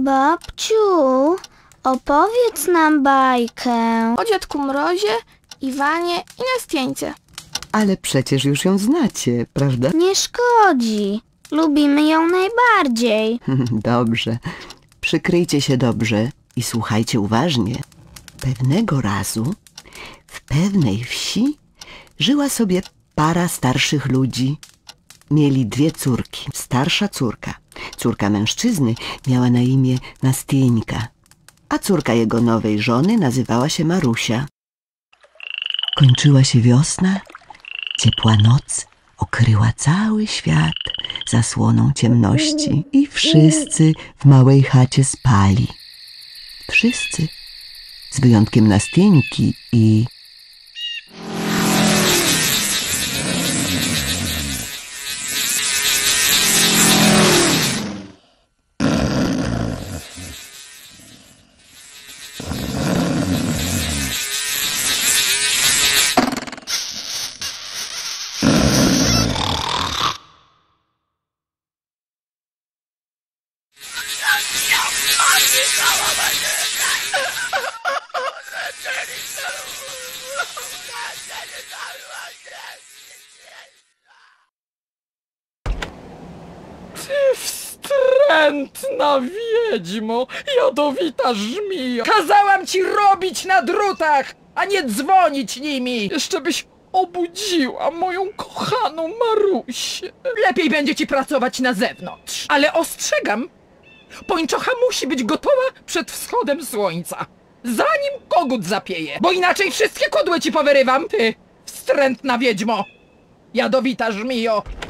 Babciu, opowiedz nam bajkę. O dziadku Mrozie, Iwanie i Nastieńce. Ale przecież już ją znacie, prawda? Nie szkodzi. Lubimy ją najbardziej. Dobrze. Przykryjcie się dobrze i słuchajcie uważnie. Pewnego razu w pewnej wsi żyła sobie para starszych ludzi. Mieli 2 córki. Starsza córka mężczyzny, miała na imię Nastieńka, a córka jego nowej żony nazywała się Marusia. Kończyła się wiosna, ciepła noc okryła cały świat zasłoną ciemności i wszyscy w małej chacie spali. Wszyscy, z wyjątkiem Nastieńki i... Ty wstrętna wiedźmo, jadowita żmijo! Kazałam ci robić na drutach, a nie dzwonić nimi! Jeszcze byś obudziła moją kochaną Marusię. Lepiej będzie ci pracować na zewnątrz. Ale ostrzegam, pończocha musi być gotowa przed wschodem słońca, zanim kogut zapieje, bo inaczej wszystkie kudły ci powyrywam, ty wstrętna wiedźmo, jadowita żmijo!